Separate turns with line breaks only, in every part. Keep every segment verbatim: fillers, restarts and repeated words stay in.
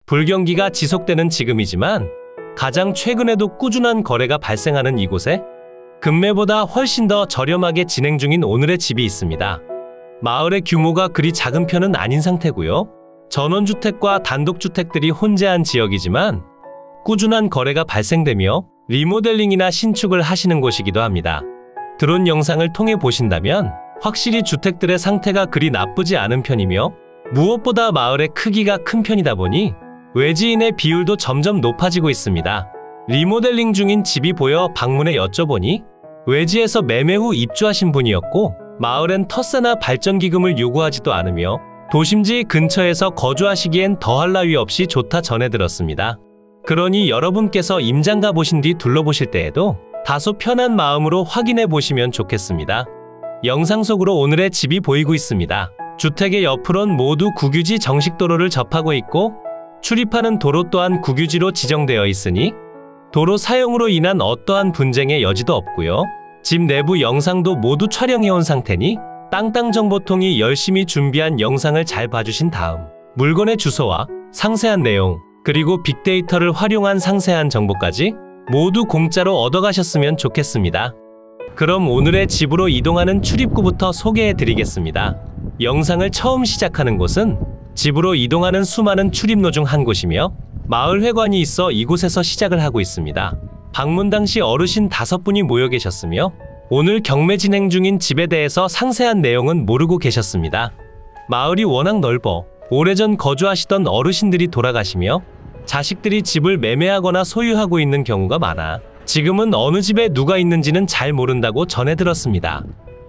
불경기가 지속되는 지금이지만 가장 최근에도 꾸준한 거래가 발생하는 이곳에 금매보다 훨씬 더 저렴하게 진행 중인 오늘의 집이 있습니다. 마을의 규모가 그리 작은 편은 아닌 상태고요. 전원주택과 단독주택들이 혼재한 지역이지만 꾸준한 거래가 발생되며 리모델링이나 신축을 하시는 곳이기도 합니다. 드론 영상을 통해 보신다면 확실히 주택들의 상태가 그리 나쁘지 않은 편이며 무엇보다 마을의 크기가 큰 편이다 보니 외지인의 비율도 점점 높아지고 있습니다. 리모델링 중인 집이 보여 방문해 여쭤보니 외지에서 매매 후 입주하신 분이었고 마을엔 터세나 발전기금을 요구하지도 않으며 도심지 근처에서 거주하시기엔 더할 나위 없이 좋다 전해 들었습니다. 그러니 여러분께서 임장 가보신 뒤 둘러보실 때에도 다소 편한 마음으로 확인해 보시면 좋겠습니다. 영상 속으로 오늘의 집이 보이고 있습니다. 주택의 옆으론 모두 국유지 정식도로를 접하고 있고 출입하는 도로 또한 국유지로 지정되어 있으니 도로 사용으로 인한 어떠한 분쟁의 여지도 없고요. 집 내부 영상도 모두 촬영해온 상태니 땅땅정보통이 열심히 준비한 영상을 잘 봐주신 다음 물건의 주소와 상세한 내용 그리고 빅데이터를 활용한 상세한 정보까지 모두 공짜로 얻어가셨으면 좋겠습니다. 그럼 오늘의 집으로 이동하는 출입구부터 소개해 드리겠습니다. 영상을 처음 시작하는 곳은 집으로 이동하는 수많은 출입로 중 한 곳이며 마을회관이 있어 이곳에서 시작을 하고 있습니다. 방문 당시 어르신 다섯 분이 모여 계셨으며 오늘 경매 진행 중인 집에 대해서 상세한 내용은 모르고 계셨습니다. 마을이 워낙 넓어 오래전 거주하시던 어르신들이 돌아가시며 자식들이 집을 매매하거나 소유하고 있는 경우가 많아 지금은 어느 집에 누가 있는지는 잘 모른다고 전해 들었습니다.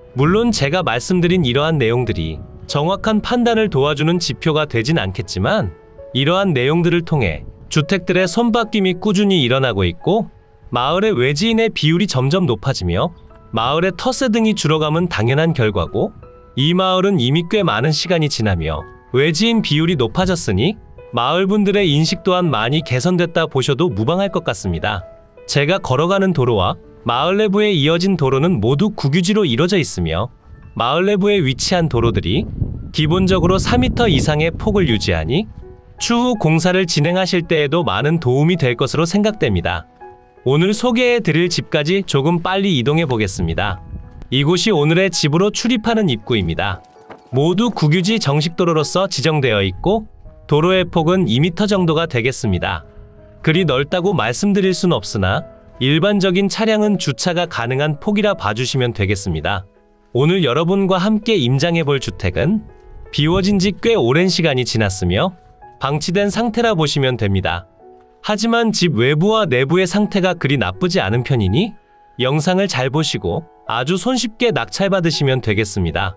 물론 제가 말씀드린 이러한 내용들이 정확한 판단을 도와주는 지표가 되진 않겠지만 이러한 내용들을 통해 주택들의 손바뀜이 꾸준히 일어나고 있고 마을의 외지인의 비율이 점점 높아지며 마을의 터세 등이 줄어감은 당연한 결과고 이 마을은 이미 꽤 많은 시간이 지나며 외지인 비율이 높아졌으니 마을 분들의 인식 또한 많이 개선됐다 보셔도 무방할 것 같습니다. 제가 걸어가는 도로와 마을 내부에 이어진 도로는 모두 국유지로 이루어져 있으며 마을 내부에 위치한 도로들이 기본적으로 사 미터 이상의 폭을 유지하니 추후 공사를 진행하실 때에도 많은 도움이 될 것으로 생각됩니다. 오늘 소개해 드릴 집까지 조금 빨리 이동해 보겠습니다. 이곳이 오늘의 집으로 출입하는 입구입니다. 모두 국유지 정식도로로서 지정되어 있고 도로의 폭은 이 미터 정도가 되겠습니다. 그리 넓다고 말씀드릴 순 없으나 일반적인 차량은 주차가 가능한 폭이라 봐주시면 되겠습니다. 오늘 여러분과 함께 임장해 볼 주택은 비워진 지 꽤 오랜 시간이 지났으며 방치된 상태라 보시면 됩니다. 하지만 집 외부와 내부의 상태가 그리 나쁘지 않은 편이니 영상을 잘 보시고 아주 손쉽게 낙찰받으시면 되겠습니다.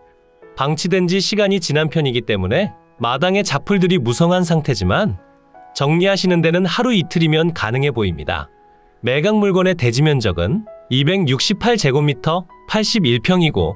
방치된 지 시간이 지난 편이기 때문에 마당의 잡풀들이 무성한 상태지만 정리하시는 데는 하루 이틀이면 가능해 보입니다. 매각 물건의 대지 면적은 이백육십팔 제곱미터 팔십일 평이고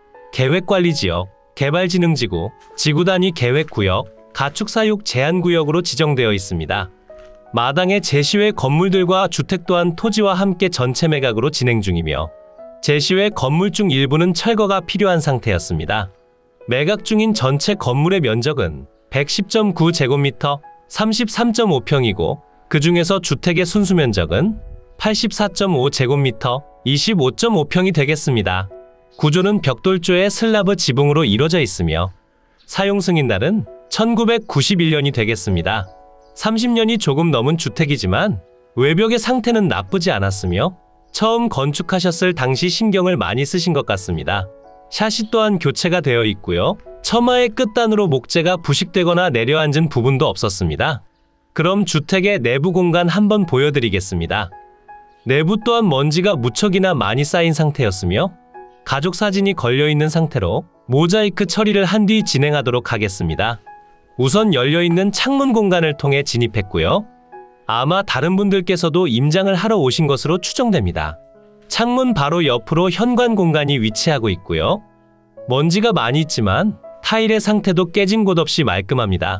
계획관리지역, 개발진흥지구, 지구단위 계획구역, 가축사육 제한구역으로 지정되어 있습니다. 마당의 제시외 건물들과 주택 또한 토지와 함께 전체 매각으로 진행 중이며 제시외 건물 중 일부는 철거가 필요한 상태였습니다. 매각 중인 전체 건물의 면적은 백십 점 구 제곱미터 삼십삼 점 오 평이고 그 중에서 주택의 순수 면적은 팔십사 점 오 제곱미터 이십오 점 오 평이 되겠습니다. 구조는 벽돌조의 슬라브 지붕으로 이루어져 있으며 사용 승인날은 천구백구십일 년이 되겠습니다. 삼십 년이 조금 넘은 주택이지만 외벽의 상태는 나쁘지 않았으며 처음 건축하셨을 당시 신경을 많이 쓰신 것 같습니다. 샤시 또한 교체가 되어 있고요. 처마의 끝단으로 목재가 부식되거나 내려앉은 부분도 없었습니다. 그럼 주택의 내부 공간 한번 보여드리겠습니다. 내부 또한 먼지가 무척이나 많이 쌓인 상태였으며 가족 사진이 걸려있는 상태로 모자이크 처리를 한 뒤 진행하도록 하겠습니다. 우선 열려있는 창문 공간을 통해 진입했고요. 아마 다른 분들께서도 임장을 하러 오신 것으로 추정됩니다. 창문 바로 옆으로 현관 공간이 위치하고 있고요. 먼지가 많이 있지만 타일의 상태도 깨진 곳 없이 말끔합니다.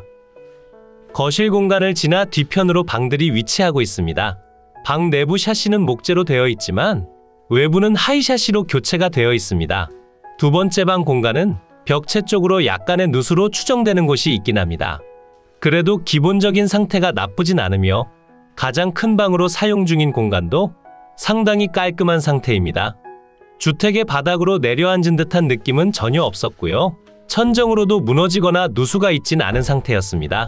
거실 공간을 지나 뒤편으로 방들이 위치하고 있습니다. 방 내부 샤시는 목재로 되어 있지만 외부는 하이 샤시로 교체가 되어 있습니다. 두 번째 방 공간은 벽체 쪽으로 약간의 누수로 추정되는 곳이 있긴 합니다. 그래도 기본적인 상태가 나쁘진 않으며 가장 큰 방으로 사용 중인 공간도 상당히 깔끔한 상태입니다. 주택의 바닥으로 내려앉은 듯한 느낌은 전혀 없었고요. 천정으로도 무너지거나 누수가 있진 않은 상태였습니다.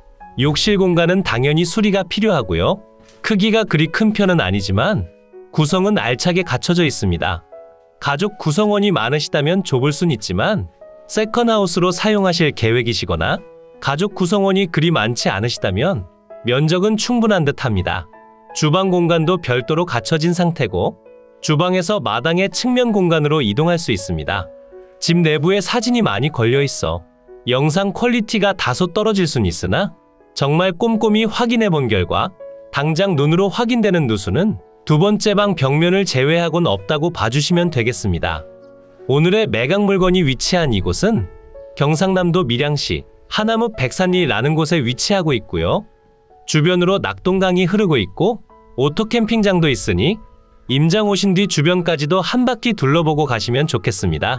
욕실 공간은 당연히 수리가 필요하고요. 크기가 그리 큰 편은 아니지만 구성은 알차게 갖춰져 있습니다. 가족 구성원이 많으시다면 좁을 순 있지만 세컨하우스로 사용하실 계획이시거나 가족 구성원이 그리 많지 않으시다면 면적은 충분한 듯합니다. 주방 공간도 별도로 갖춰진 상태고 주방에서 마당의 측면 공간으로 이동할 수 있습니다. 집 내부에 사진이 많이 걸려 있어 영상 퀄리티가 다소 떨어질 순 있으나 정말 꼼꼼히 확인해 본 결과 당장 눈으로 확인되는 누수는 두 번째 방 벽면을 제외하곤 없다고 봐주시면 되겠습니다. 오늘의 매각 물건이 위치한 이곳은 경상남도 밀양시 하남읍 백산리라는 곳에 위치하고 있고요. 주변으로 낙동강이 흐르고 있고 오토캠핑장도 있으니 임장 오신 뒤 주변까지도 한 바퀴 둘러보고 가시면 좋겠습니다.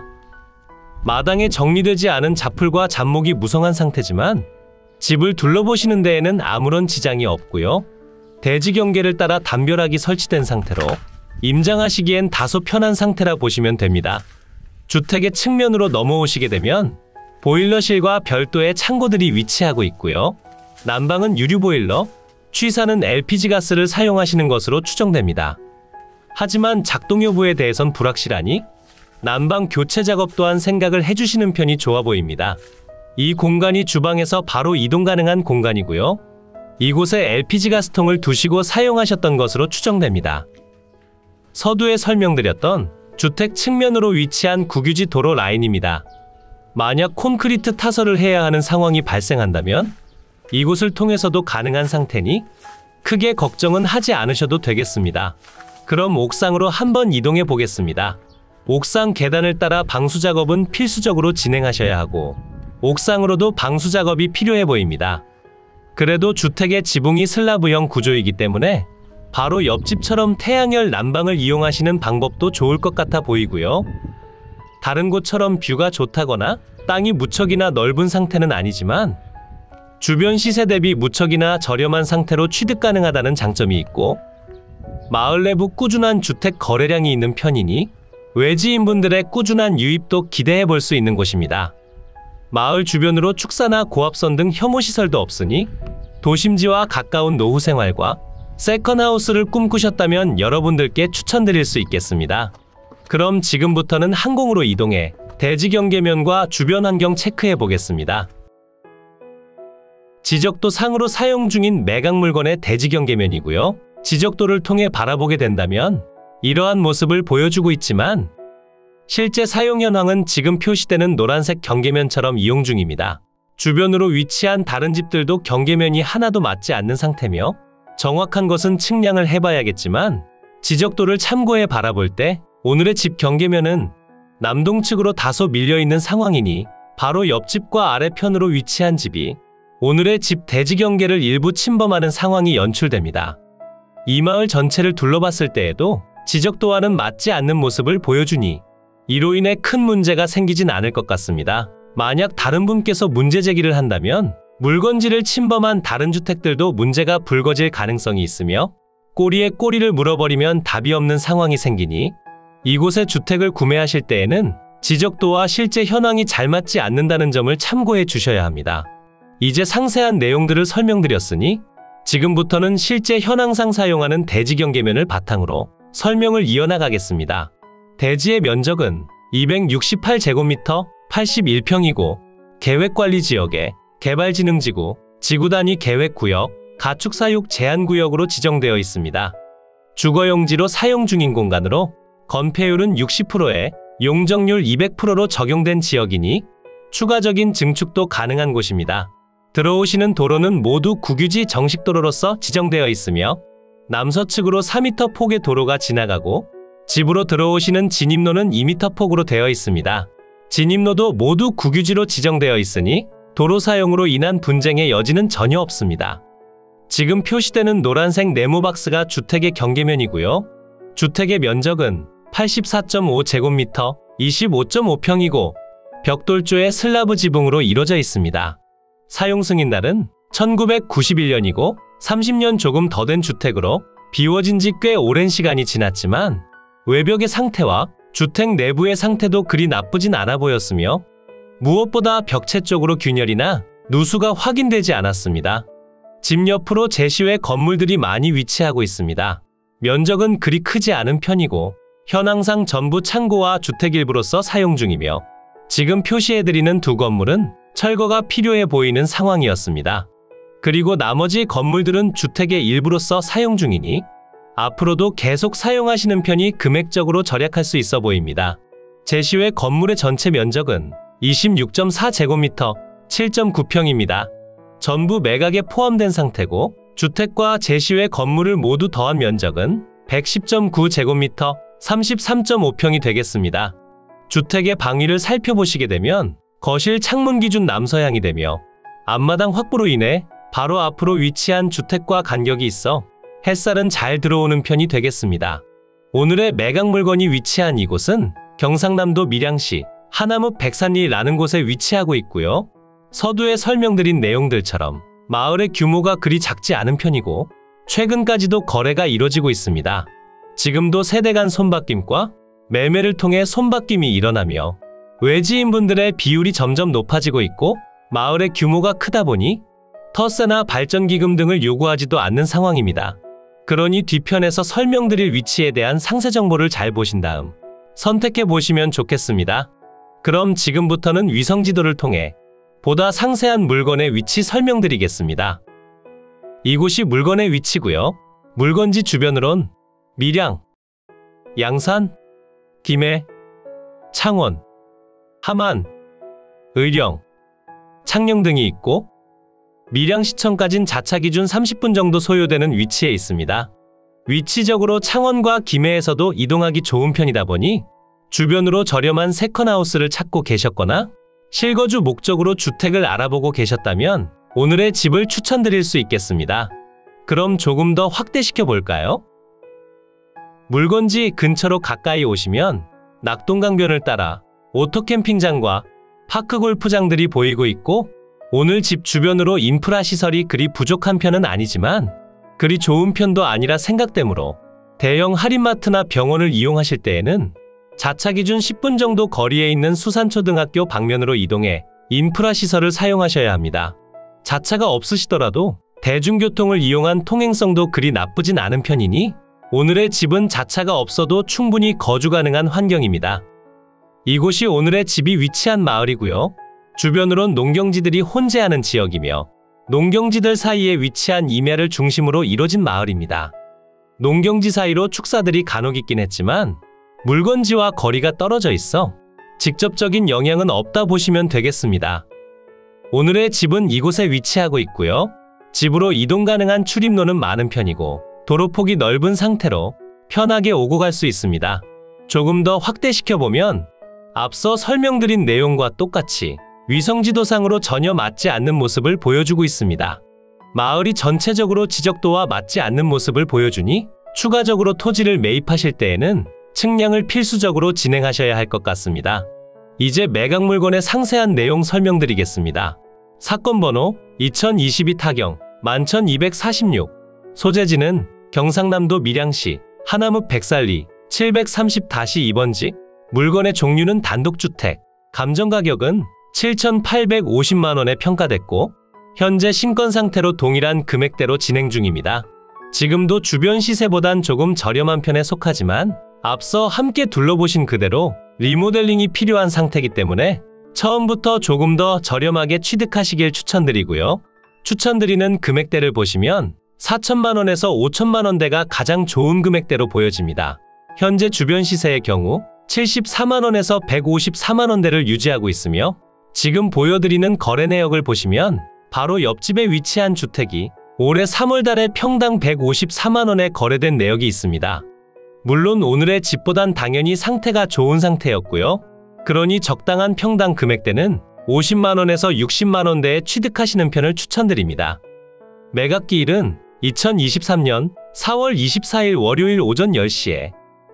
마당에 정리되지 않은 잡풀과 잡목이 무성한 상태지만 집을 둘러보시는 데에는 아무런 지장이 없고요. 대지 경계를 따라 담벼락이 설치된 상태로 임장하시기엔 다소 편한 상태라 보시면 됩니다. 주택의 측면으로 넘어오시게 되면 보일러실과 별도의 창고들이 위치하고 있고요. 난방은 유류 보일러, 취사는 엘피지 가스를 사용하시는 것으로 추정됩니다. 하지만 작동 여부에 대해선 불확실하니 난방 교체 작업 또한 생각을 해주시는 편이 좋아 보입니다. 이 공간이 주방에서 바로 이동 가능한 공간이고요. 이곳에 엘피지 가스통을 두시고 사용하셨던 것으로 추정됩니다. 서두에 설명드렸던 주택 측면으로 위치한 국유지 도로 라인입니다. 만약 콘크리트 타설을 해야 하는 상황이 발생한다면 이곳을 통해서도 가능한 상태니 크게 걱정은 하지 않으셔도 되겠습니다. 그럼 옥상으로 한번 이동해 보겠습니다. 옥상 계단을 따라 방수 작업은 필수적으로 진행하셔야 하고 옥상으로도 방수 작업이 필요해 보입니다. 그래도 주택의 지붕이 슬라브형 구조이기 때문에 바로 옆집처럼 태양열 난방을 이용하시는 방법도 좋을 것 같아 보이고요. 다른 곳처럼 뷰가 좋다거나 땅이 무척이나 넓은 상태는 아니지만 주변 시세 대비 무척이나 저렴한 상태로 취득 가능하다는 장점이 있고 마을 내부 꾸준한 주택 거래량이 있는 편이니 외지인분들의 꾸준한 유입도 기대해 볼 수 있는 곳입니다. 마을 주변으로 축사나 고압선 등 혐오시설도 없으니 도심지와 가까운 노후 생활과 세컨하우스를 꿈꾸셨다면 여러분들께 추천드릴 수 있겠습니다. 그럼 지금부터는 항공으로 이동해 대지 경계면과 주변 환경 체크해 보겠습니다. 지적도 상으로 사용 중인 매각 물건의 대지 경계면이고요. 지적도를 통해 바라보게 된다면 이러한 모습을 보여주고 있지만 실제 사용 현황은 지금 표시되는 노란색 경계면처럼 이용 중입니다. 주변으로 위치한 다른 집들도 경계면이 하나도 맞지 않는 상태며 정확한 것은 측량을 해봐야겠지만 지적도를 참고해 바라볼 때 오늘의 집 경계면은 남동측으로 다소 밀려있는 상황이니 바로 옆집과 아래편으로 위치한 집이 오늘의 집 대지 경계를 일부 침범하는 상황이 연출됩니다. 이 마을 전체를 둘러봤을 때에도 지적도와는 맞지 않는 모습을 보여주니 이로 인해 큰 문제가 생기진 않을 것 같습니다. 만약 다른 분께서 문제 제기를 한다면 물건지를 침범한 다른 주택들도 문제가 불거질 가능성이 있으며 꼬리에 꼬리를 물어버리면 답이 없는 상황이 생기니 이곳에 주택을 구매하실 때에는 지적도와 실제 현황이 잘 맞지 않는다는 점을 참고해 주셔야 합니다. 이제 상세한 내용들을 설명드렸으니 지금부터는 실제 현황상 사용하는 대지 경계면을 바탕으로 설명을 이어나가겠습니다. 대지의 면적은 이백육십팔 제곱미터 팔십일 평이고 계획관리지역에 개발진흥지구, 지구단위 계획구역, 가축사육 제한구역으로 지정되어 있습니다. 주거용지로 사용 중인 공간으로 건폐율은 육십 퍼센트에 용적률 이백 퍼센트로 적용된 지역이니 추가적인 증축도 가능한 곳입니다. 들어오시는 도로는 모두 국유지 정식도로로서 지정되어 있으며 남서측으로 사 미터 폭의 도로가 지나가고 집으로 들어오시는 진입로는 이 미터 폭으로 되어 있습니다. 진입로도 모두 국유지로 지정되어 있으니 도로 사용으로 인한 분쟁의 여지는 전혀 없습니다. 지금 표시되는 노란색 네모박스가 주택의 경계면이고요. 주택의 면적은 팔십사 점 오 제곱미터 이십오 점 오 평이고 벽돌조의 슬라브 지붕으로 이루어져 있습니다. 사용 승인날은 천구백구십일 년이고 삼십 년 조금 더 된 주택으로 비워진 지 꽤 오랜 시간이 지났지만 외벽의 상태와 주택 내부의 상태도 그리 나쁘진 않아 보였으며 무엇보다 벽체 쪽으로 균열이나 누수가 확인되지 않았습니다. 집 옆으로 제시외 건물들이 많이 위치하고 있습니다. 면적은 그리 크지 않은 편이고 현황상 전부 창고와 주택 일부로서 사용 중이며 지금 표시해드리는 두 건물은 철거가 필요해 보이는 상황이었습니다. 그리고 나머지 건물들은 주택의 일부로서 사용 중이니 앞으로도 계속 사용하시는 편이 금액적으로 절약할 수 있어 보입니다. 제시외 건물의 전체 면적은 이십육 점 사 제곱미터, 칠 점 구 평입니다. 전부 매각에 포함된 상태고 주택과 제시외 건물을 모두 더한 면적은 백십 점 구 제곱미터, 삼십삼 점 오 평이 되겠습니다. 주택의 방위를 살펴보시게 되면 거실 창문 기준 남서향이 되며 앞마당 확보로 인해 바로 앞으로 위치한 주택과 간격이 있어 햇살은 잘 들어오는 편이 되겠습니다. 오늘의 매각 물건이 위치한 이곳은 경상남도 밀양시 하남읍 백산리라는 곳에 위치하고 있고요. 서두에 설명드린 내용들처럼 마을의 규모가 그리 작지 않은 편이고 최근까지도 거래가 이뤄지고 있습니다. 지금도 세대 간 손바뀜과 매매를 통해 손바뀜이 일어나며 외지인분들의 비율이 점점 높아지고 있고 마을의 규모가 크다 보니 터세나 발전기금 등을 요구하지도 않는 상황입니다. 그러니 뒤편에서 설명드릴 위치에 대한 상세 정보를 잘 보신 다음 선택해 보시면 좋겠습니다. 그럼 지금부터는 위성지도를 통해 보다 상세한 물건의 위치 설명드리겠습니다. 이곳이 물건의 위치고요. 물건지 주변으론 밀양, 양산, 김해, 창원, 함안, 의령, 창녕 등이 있고 밀양시청까진 자차 기준 삼십 분 정도 소요되는 위치에 있습니다. 위치적으로 창원과 김해에서도 이동하기 좋은 편이다 보니 주변으로 저렴한 세컨하우스를 찾고 계셨거나 실거주 목적으로 주택을 알아보고 계셨다면 오늘의 집을 추천드릴 수 있겠습니다. 그럼 조금 더 확대시켜 볼까요? 물건지 근처로 가까이 오시면 낙동강변을 따라 오토캠핑장과 파크골프장들이 보이고 있고 오늘 집 주변으로 인프라 시설이 그리 부족한 편은 아니지만 그리 좋은 편도 아니라 생각되므로 대형 할인마트나 병원을 이용하실 때에는 자차 기준 십 분 정도 거리에 있는 수산초등학교 방면으로 이동해 인프라 시설을 사용하셔야 합니다. 자차가 없으시더라도 대중교통을 이용한 통행성도 그리 나쁘진 않은 편이니 오늘의 집은 자차가 없어도 충분히 거주 가능한 환경입니다. 이곳이 오늘의 집이 위치한 마을이고요. 주변으론 농경지들이 혼재하는 지역이며 농경지들 사이에 위치한 임야를 중심으로 이뤄진 마을입니다. 농경지 사이로 축사들이 간혹 있긴 했지만 물건지와 거리가 떨어져 있어 직접적인 영향은 없다 보시면 되겠습니다. 오늘의 집은 이곳에 위치하고 있고요. 집으로 이동 가능한 출입로는 많은 편이고 도로폭이 넓은 상태로 편하게 오고 갈 수 있습니다. 조금 더 확대시켜보면 앞서 설명드린 내용과 똑같이 위성지도상으로 전혀 맞지 않는 모습을 보여주고 있습니다. 마을이 전체적으로 지적도와 맞지 않는 모습을 보여주니 추가적으로 토지를 매입하실 때에는 측량을 필수적으로 진행하셔야 할 것 같습니다. 이제 매각 물건의 상세한 내용 설명드리겠습니다. 사건 번호 이천이십이 타경 만 천이백사십육, 소재지는 경상남도 밀양시 하남읍 백산리 칠백삼십 이 번지, 물건의 종류는 단독주택, 감정가격은 칠천팔백오십만 원에 평가됐고 현재 신권 상태로 동일한 금액대로 진행 중입니다. 지금도 주변 시세보단 조금 저렴한 편에 속하지만 앞서 함께 둘러보신 그대로 리모델링이 필요한 상태이기 때문에 처음부터 조금 더 저렴하게 취득하시길 추천드리고요. 추천드리는 금액대를 보시면 사천만 원에서 오천만 원대가 가장 좋은 금액대로 보여집니다. 현재 주변 시세의 경우 칠십사만 원에서 백오십사만 원대를 유지하고 있으며 지금 보여드리는 거래 내역을 보시면 바로 옆집에 위치한 주택이 올해 삼월 달에 평당 백오십사만 원에 거래된 내역이 있습니다. 물론 오늘의 집보단 당연히 상태가 좋은 상태였고요. 그러니 적당한 평당 금액대는 오십만 원에서 육십만 원대에 취득하시는 편을 추천드립니다. 매각기일은 이천이십삼 년 사월 이십사일 월요일 오전 열 시에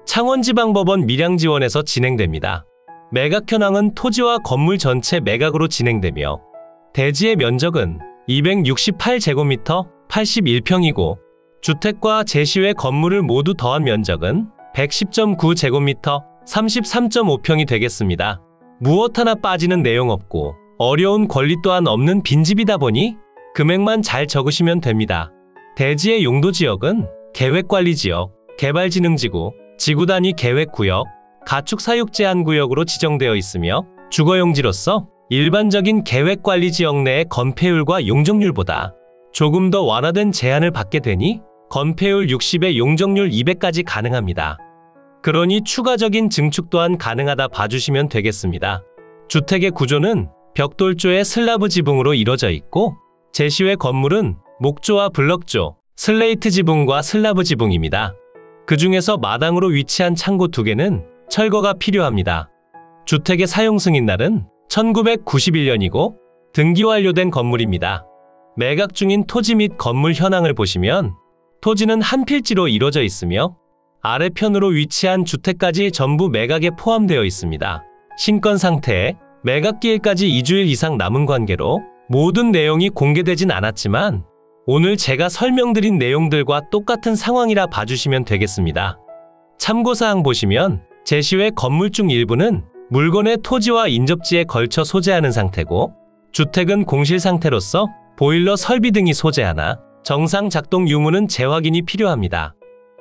창원지방법원 밀양지원에서 진행됩니다. 매각 현황은 토지와 건물 전체 매각으로 진행되며 대지의 면적은 이백육십팔 제곱미터 팔십일 평이고 주택과 제시외 건물을 모두 더한 면적은 백십 점 구 제곱미터 삼십삼 점 오 평이 되겠습니다. 무엇 하나 빠지는 내용 없고 어려운 권리 또한 없는 빈집이다 보니 금액만 잘 적으시면 됩니다. 대지의 용도지역은 계획관리지역, 개발진흥지구, 지구단위 계획구역, 가축사육제한구역으로 지정되어 있으며 주거용지로서 일반적인 계획관리지역 내의 건폐율과 용적률보다 조금 더 완화된 제한을 받게 되니 건폐율 육십에 용적률 이백까지 가능합니다. 그러니 추가적인 증축 또한 가능하다 봐주시면 되겠습니다. 주택의 구조는 벽돌조의 슬라브 지붕으로 이루어져 있고 제시외 건물은 목조와 블럭조, 슬레이트 지붕과 슬라브 지붕입니다. 그 중에서 마당으로 위치한 창고 두 개는 철거가 필요합니다. 주택의 사용 승인날은 천구백구십일 년이고 등기 완료된 건물입니다. 매각 중인 토지 및 건물 현황을 보시면 토지는 한 필지로 이루어져 있으며 아래편으로 위치한 주택까지 전부 매각에 포함되어 있습니다. 신건 상태에 매각기일까지 이 주일 이상 남은 관계로 모든 내용이 공개되진 않았지만 오늘 제가 설명드린 내용들과 똑같은 상황이라 봐주시면 되겠습니다. 참고사항 보시면 제시외 건물중 일부는 물건의 토지와 인접지에 걸쳐 소재하는 상태고 주택은 공실 상태로서 보일러 설비 등이 소재하나 정상 작동 유무는 재확인이 필요합니다.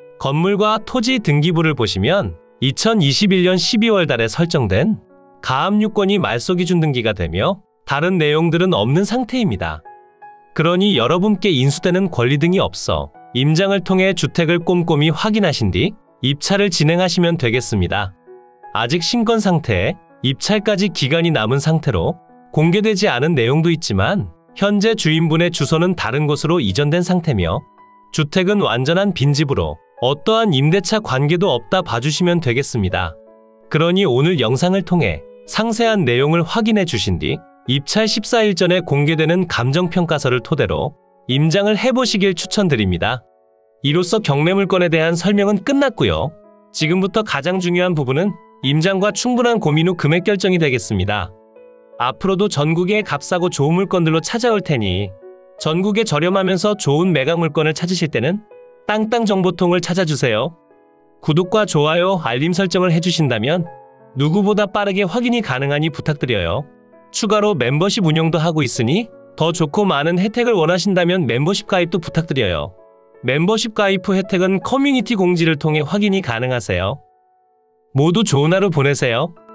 건물과 토지 등기부를 보시면 이천이십일 년 십이월 달에 설정된 가압류권이 말소기준 등기가 되며 다른 내용들은 없는 상태입니다. 그러니 여러분께 인수되는 권리 등이 없어 임장을 통해 주택을 꼼꼼히 확인하신 뒤 입찰을 진행하시면 되겠습니다. 아직 신건 상태에 입찰까지 기간이 남은 상태로 공개되지 않은 내용도 있지만 현재 주인분의 주소는 다른 곳으로 이전된 상태며 주택은 완전한 빈집으로 어떠한 임대차 관계도 없다 봐주시면 되겠습니다. 그러니 오늘 영상을 통해 상세한 내용을 확인해 주신 뒤 입찰 십사 일 전에 공개되는 감정평가서를 토대로 임장을 해보시길 추천드립니다. 이로써 경매물건에 대한 설명은 끝났고요. 지금부터 가장 중요한 부분은 임장과 충분한 고민 후 금액 결정이 되겠습니다. 앞으로도 전국의 값싸고 좋은 물건들로 찾아올 테니 전국에 저렴하면서 좋은 매각 물건을 찾으실 때는 땅땅정보통을 찾아주세요. 구독과 좋아요, 알림 설정을 해주신다면 누구보다 빠르게 확인이 가능하니 부탁드려요. 추가로 멤버십 운영도 하고 있으니 더 좋고 많은 혜택을 원하신다면 멤버십 가입도 부탁드려요. 멤버십 가입 후 혜택은 커뮤니티 공지를 통해 확인이 가능하세요. 모두 좋은 하루 보내세요.